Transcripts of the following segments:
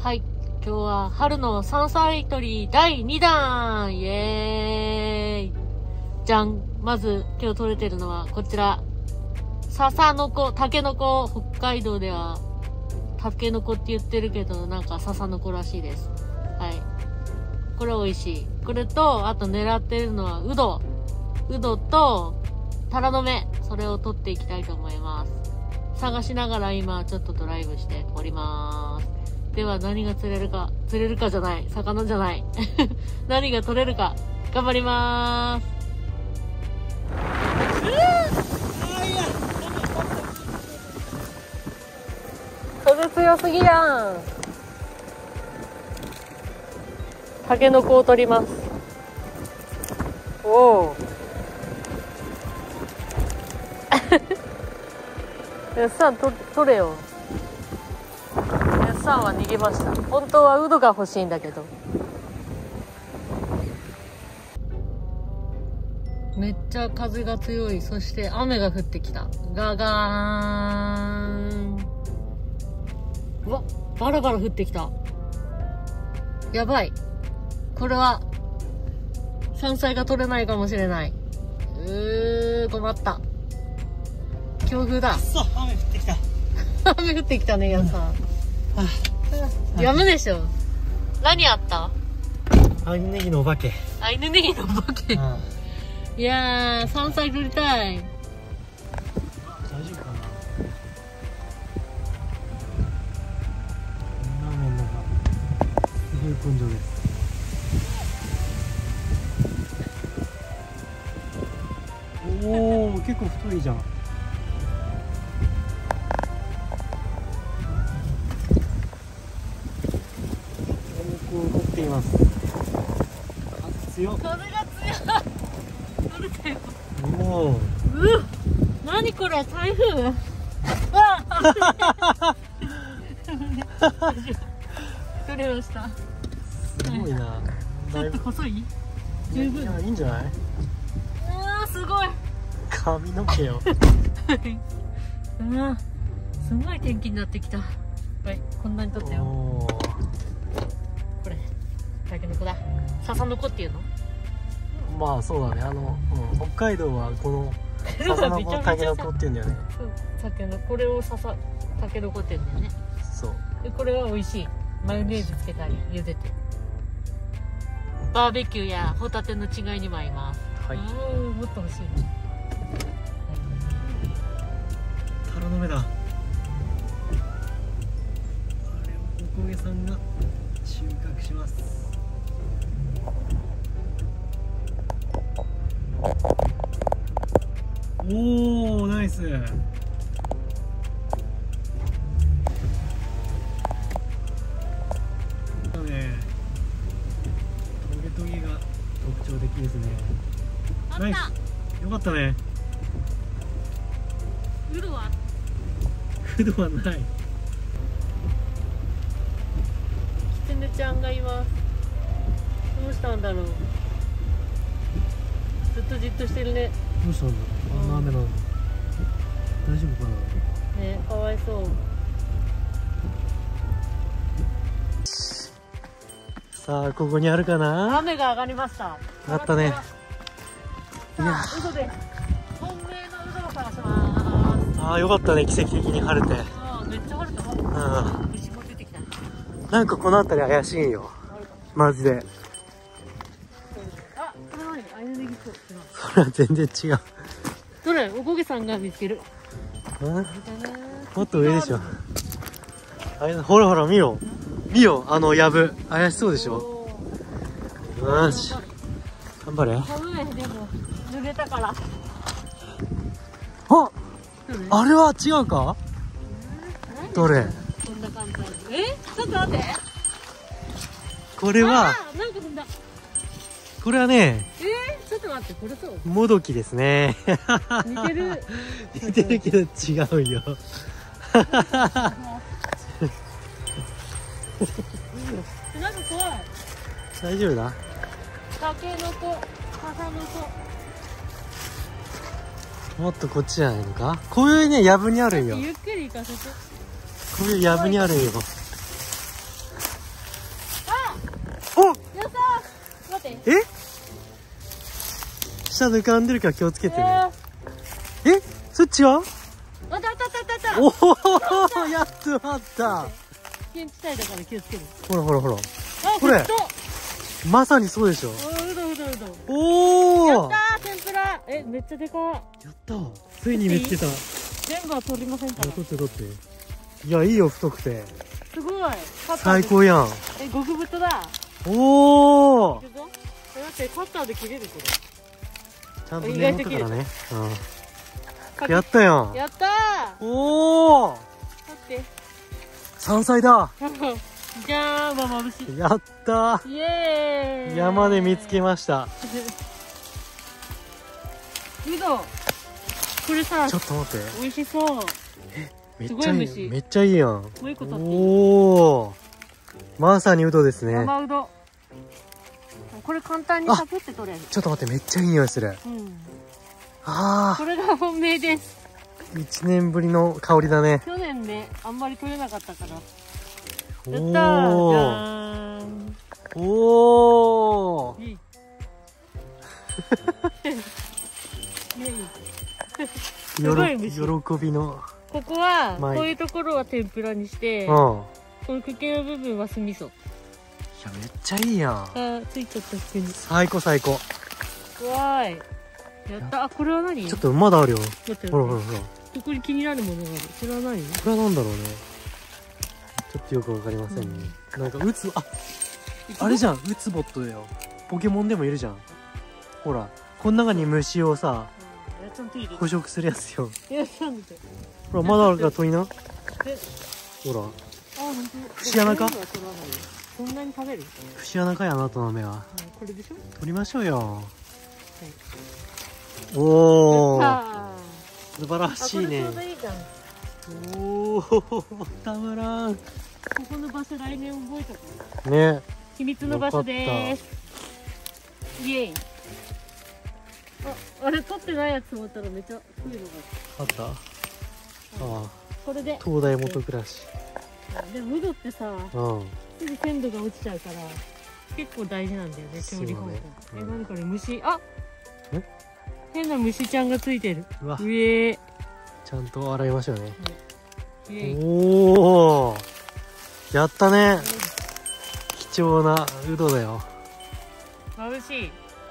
はい。今日は春の山菜採り第2弾イエーイじゃん。まず今日採れてるのはこちら。笹の子、タケノコ。北海道ではタケノコって言ってるけど、なんか笹の子らしいです。はい。これ美味しい。これと、あと狙ってるのはうど。うどと、タラの芽。それを取っていきたいと思います。探しながら今ちょっとドライブしております。では何が釣れるかじゃない。魚じゃない。何が取れるか。頑張りまーす。風強すぎやん。タケノコを取ります。おお。やっさん取れよ。やっさんは逃げました。本当はウドが欲しいんだけど。めっちゃ風が強い。そして雨が降ってきた。ガガーン。うわ、バラバラ降ってきた。やばい。これは山菜が取れないかもしれない。困った。強風だ。 雨降ってきた。 雨降ってきたね、やんさん。やむでしょ。何あった？ アイヌネギのお化け。 アイヌネギのお化け。いやー、山菜取りたい。 大丈夫かな。ラーメンのがすごい根性です。おお、結構太いじゃん。動っています。強っ。 風が強い。取れたよ。 おお。 何これ、台風。わあ。取れました。 すごいな。 ちょっと細い。十分。 いや、いいんじゃない。 すごい。 髪の毛よ。 すごい天気になってきた。はい、こんなに取ったよ。これタケノコだ。笹の子っていうの？ まあそうだね。北海道はこの笹の子タケノコっていうんだよね。 タケノコ、これをタケノコっていうんだよね。そう。でこれは美味しい。マヨネーズつけたり茹でて。バーベキューやホタテの違いにも合います。はい。もっと欲しいね。 タラの芽だ。あれをおこげさんが収穫します。おお、ナイス。だね。トゲトゲが特徴的ですね。ナイス。よかったね。 ウドは？ ウドはない。 キツネちゃんがいます。どうしたんだろう。ずっとじっとしてるね。 どうしたんだろう。あんな雨なの。大丈夫かな。 ね、かわいそう。 さあ、ここにあるかな。 雨が上がりました。 上がったね。 いや、ウドで本命のウドを探します。 ああ、よかったね、奇跡的に晴れて。 めっちゃ晴れた。虫も出てきた。 なんかこの辺り怪しいよ。マジで。 あ、これ何？アイヌネギそう。 それは全然違う。 どれ？おこげさんが見つける。 もっと上でしょ。ほらほら見ろ。見よ、やぶ。怪しそうでしょ。よし。頑張れ。 寒い。でも濡れたから。 あれは違うか？どれ？ こんな簡単に。ちょっと待って。 これは。 なんか飛んだ。 これはね。 ちょっと待って、これそう。 もどきですね。 似てる。 似てるけど違うよ。 なんか怖い。 大丈夫だ。 タケノコ、笹の子。 もっとこっちじゃないのか。こういうね、藪にあるんよ。 ゆっくり行かせて。 こういう藪にあるんよ。 って。 下抜かんでるから気をつけてね。そっちは？ あったあったあったあった。 おお、やっとあった。 危険地帯だから気をつける。 ほらほらほら。 あ、 これまさにそうでしょ。 うどうど。 おお。 やったー、天ぷら。めっちゃでか。 やったー。ついに見つけた。 全部は取りませんから。 取って。いや、いいよ、太くて。 すごい。 最高やん。 極太だ。 おお。 だってカッターで切れるこれ。 ちゃんと根元からね。やったやん。 やったー。 おお。 待って。 山菜だ。 じゃーん、まぶしい。 やったイエーイ。 山で見つけました。 うど。これさ、 ちょっと待って。 美味しそう。 めっちゃいい。めっちゃいいやん。 もう一個取って。 おお。まさにうどですね。 山うど。これ簡単にサクって取れる。 ちょっと待って、めっちゃいい匂いする。ああ。 これが本命です。 1年ぶりの香りだね。 去年ね、あんまり取れなかったから。やったー。じゃーん。 おお。喜びの。 ここはこういうところは天ぷらにして、この茎の部分は酢味噌。いや、めっちゃいいやん。 ついちゃった服に。 最高最高。 わーい。やった。あ、これは何？ ちょっとまだあるよ。 待って。 ほらほらほら。 ここに気になるものがある。これは何？ これはなんだろうね。ちょっとよくわかりませんね。なんかあれじゃん、ウツボットだよ。ポケモンでもいるじゃん。ほら、この中に虫をさ、捕食するやつよ。ほら、まだあるから取りな。ほら。節穴か？ そんなに食べる？ 節穴かやなとの目は。 これでしょ？ 取りましょうよ。おお。素晴らしいね。おお、たまらん。 ここの場所来年覚えたかね。 秘密の場所です。イエイ。あれ取ってないやつ持ったらめっちゃ増えるのがあった。 これで東大元暮らし。 でもうどってさ、すぐ鮮度が落ちちゃうから結構大事なんだよね、調理方法。何これ、虫。変な虫ちゃんがついてる。上ちゃんと洗いましょうね。 おお、やったね。貴重なうどだよ。 眩し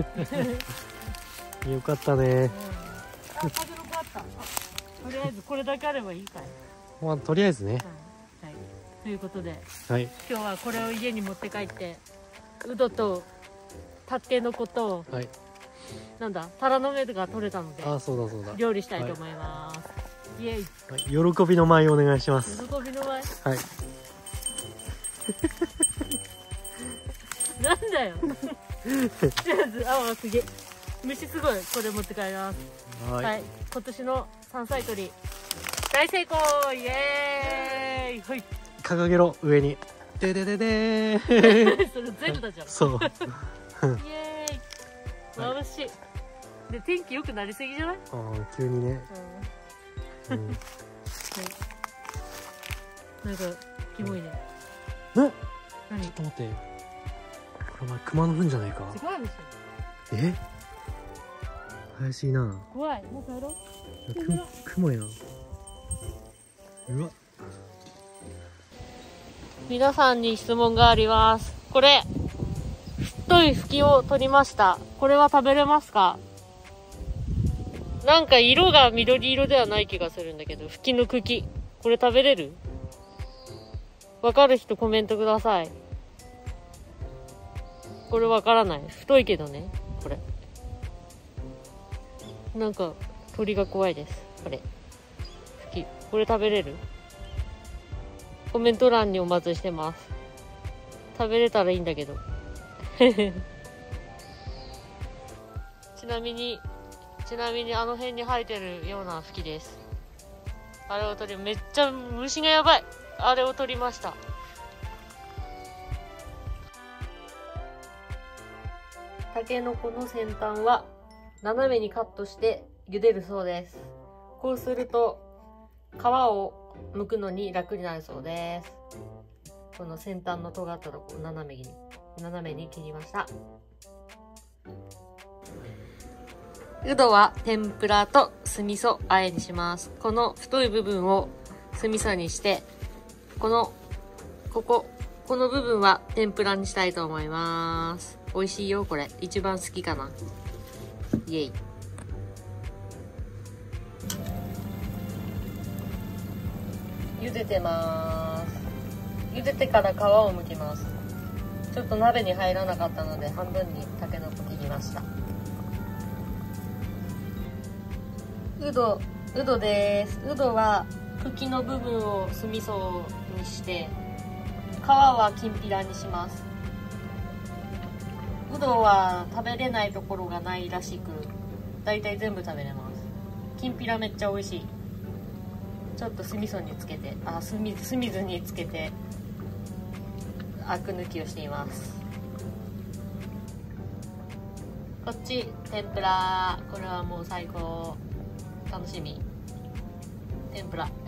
い。 よかったね。 風の子あった。とりあえずこれだけあればいいかい。 まあとりあえずね。 はい。ということで、 はい。 今日はこれを家に持って帰ってうどとたけのこと、なんだ、タラの芽が取れたので、 そうだ。 料理したいと思います。イエイ。 喜びの舞お願いします。 喜びの舞。 はい。 なんだよ。すげえ。虫すごい。これ持って帰ります。はい。今年の山菜採り大成功。イエーイ。はい。 掲げろ、上に。ででででそれゼルダじゃん。 そう。 イエーイ。眩しい。で、天気良くなりすぎじゃない？ 急にね。 なんかキモいね。 何？ ちょっと待って。これお前熊の糞じゃないか？ 違うでしょ。怪しいな。 怖い。もう帰ろう。 雲やん。うわ。 皆さんに質問があります。これ太い茎を取りました。これは食べれますか？なんか色が緑色ではない気がするんだけど、茎の茎。これ食べれる？わかる人コメントください。これわからない。太いけどね、これ。なんか鳥が怖いです。これ。茎。これ食べれる？コメント欄にお待ちしてます。食べれたらいいんだけど。ちなみにあの辺に生えてるような茎です。あれを取り、めっちゃ虫がやばい。あれを取りました。タケノコの先端は斜めにカットして茹でるそうです。こうすると皮を剥くのに楽になるそうです。この先端の尖ったところ斜めに切りました。 うどは天ぷらと酢味噌和えにします。この太い部分を酢味噌にして、この部分は天ぷらにしたいと思います。美味しいよ、これ。一番好きかな。イェイ。茹でてます。茹でてから皮を剥きます。ちょっと鍋に入らなかったので、半分にタケノコ切りました。うどです。うどは茎の部分を酢味噌にして、皮はきんぴらにします。うどは食べれないところがないらしく、だいたい全部食べれます。きんぴらめっちゃ美味しい。ちょっと酢味噌につけて、酢水につけてアク抜きをしています。こっち天ぷら。これはもう最高。楽しみ。天ぷら。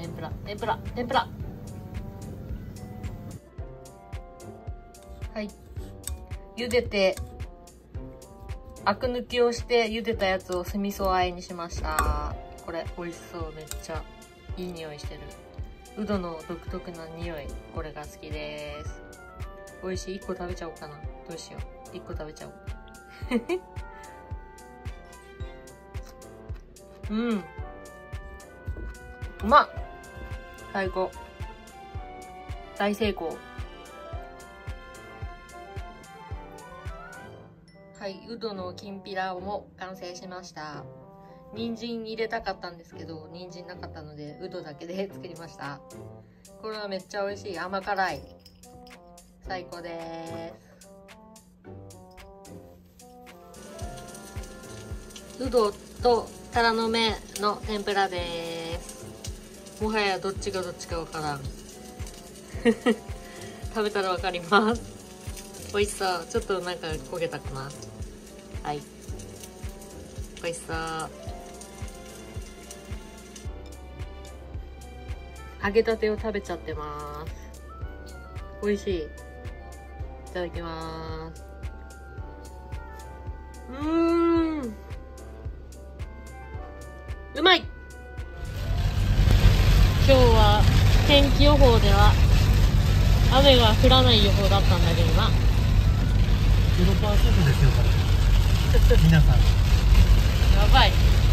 はい。茹でて、アク抜きをして茹でたやつを酢味噌和えにしました。これ美味しそう。めっちゃいい匂いしてる。うどの独特な匂い。これが好きです。美味しい。1個食べちゃおうかな。どうしよう。1個食べちゃおう。うん。うまっ。最高。大成功。はい、うどのきんぴらも完成しました。人参入れたかったんですけど、人参なかったので、うどだけで作りました。これはめっちゃ美味しい。甘辛い。最高です。うどとタラの芽の天ぷらです。もはやどっちがどっちかわからん。食べたらわかります。美味しそう。ちょっとなんか焦げたかな。はい。美味しそう。揚げたてを食べちゃってます。美味しい。いただきます。うまい。今日は天気予報では雨が降らない予報だったんだけどな。 0% ですよ、これ。皆さん。 やばい。